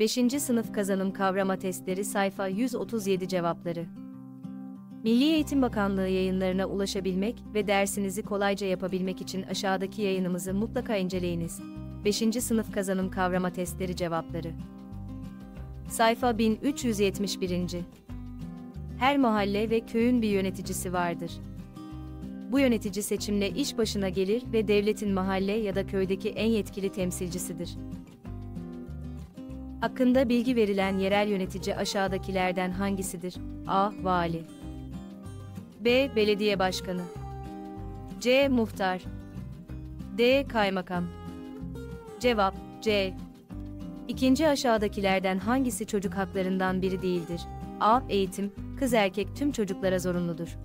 5. Sınıf Kazanım Kavrama Testleri Sayfa 137 Cevapları. Milli Eğitim Bakanlığı yayınlarına ulaşabilmek ve dersinizi kolayca yapabilmek için aşağıdaki yayınımızı mutlaka inceleyiniz. 5. Sınıf Kazanım Kavrama Testleri Cevapları. Sayfa 1371. Her mahalle ve köyün bir yöneticisi vardır. Bu yönetici seçimle iş başına gelir ve devletin mahalle ya da köydeki en yetkili temsilcisidir. Hakkında bilgi verilen yerel yönetici aşağıdakilerden hangisidir? A. Vali. B. Belediye başkanı. C. Muhtar. D. Kaymakam. Cevap C. İkinci aşağıdakilerden hangisi çocuk haklarından biri değildir? A. Eğitim, kız erkek tüm çocuklara zorunludur.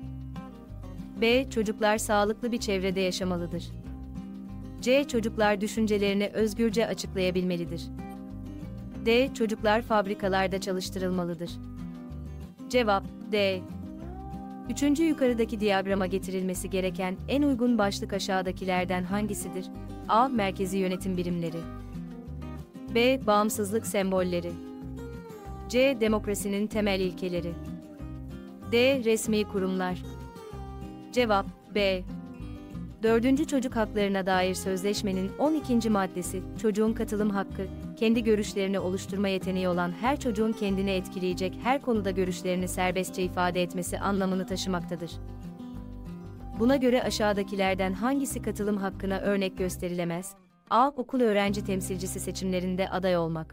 B. Çocuklar sağlıklı bir çevrede yaşamalıdır. C. Çocuklar düşüncelerini özgürce açıklayabilmelidir. D. Çocuklar fabrikalarda çalıştırılmalıdır. Cevap D. Üçüncü yukarıdaki diyagrama getirilmesi gereken en uygun başlık aşağıdakilerden hangisidir? A. Merkezi yönetim birimleri. B. Bağımsızlık sembolleri. C. Demokrasinin temel ilkeleri. D. Resmi kurumlar. Cevap B. 4. Çocuk haklarına dair sözleşmenin 12. maddesi, çocuğun katılım hakkı, kendi görüşlerini oluşturma yeteneği olan her çocuğun kendini etkileyecek her konuda görüşlerini serbestçe ifade etmesi anlamını taşımaktadır. Buna göre aşağıdakilerden hangisi katılım hakkına örnek gösterilemez? A. Okul öğrenci temsilcisi seçimlerinde aday olmak.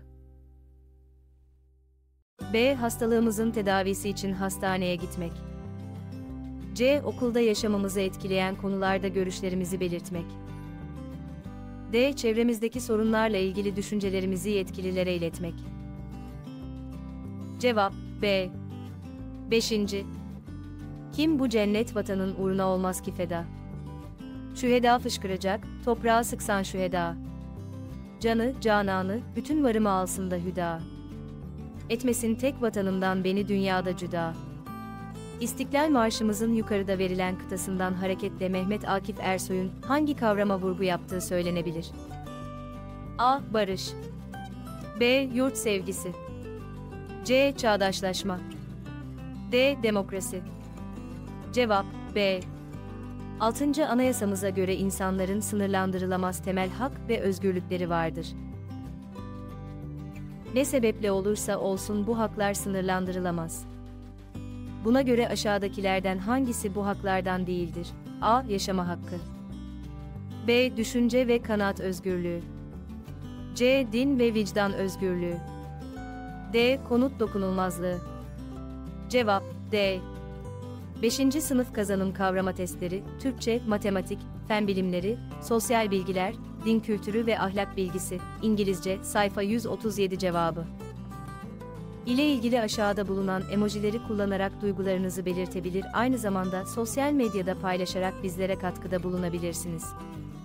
B. Hastalığımızın tedavisi için hastaneye gitmek. C. Okulda yaşamımızı etkileyen konularda görüşlerimizi belirtmek. D. Çevremizdeki sorunlarla ilgili düşüncelerimizi yetkililere iletmek. Cevap B. 5. Kim bu cennet vatanın uğruna olmaz ki feda? Şüheda fışkıracak, toprağa sıksan şüheda. Canı, cananı, bütün varımı alsın da hüda. Etmesin tek vatanımdan beni dünyada cüda. İstiklal Marşımızın yukarıda verilen kıtasından hareketle Mehmet Akif Ersoy'un hangi kavrama vurgu yaptığı söylenebilir? A. Barış. B. Yurt sevgisi. C. Çağdaşlaşma. D. Demokrasi. Cevap B. 6. Anayasamıza göre insanların sınırlandırılamaz temel hak ve özgürlükleri vardır. Ne sebeple olursa olsun bu haklar sınırlandırılamaz. Buna göre aşağıdakilerden hangisi bu haklardan değildir? A. Yaşama hakkı. B. Düşünce ve kanaat özgürlüğü. C. Din ve vicdan özgürlüğü. D. Konut dokunulmazlığı. Cevap D. 5. Sınıf Kazanım Kavrama Testleri, Türkçe, Matematik, Fen Bilimleri, Sosyal Bilgiler, Din Kültürü ve Ahlak Bilgisi, İngilizce, sayfa 137 cevabı. İle ilgili aşağıda bulunan emojileri kullanarak duygularınızı belirtebilir, aynı zamanda sosyal medyada paylaşarak bizlere katkıda bulunabilirsiniz.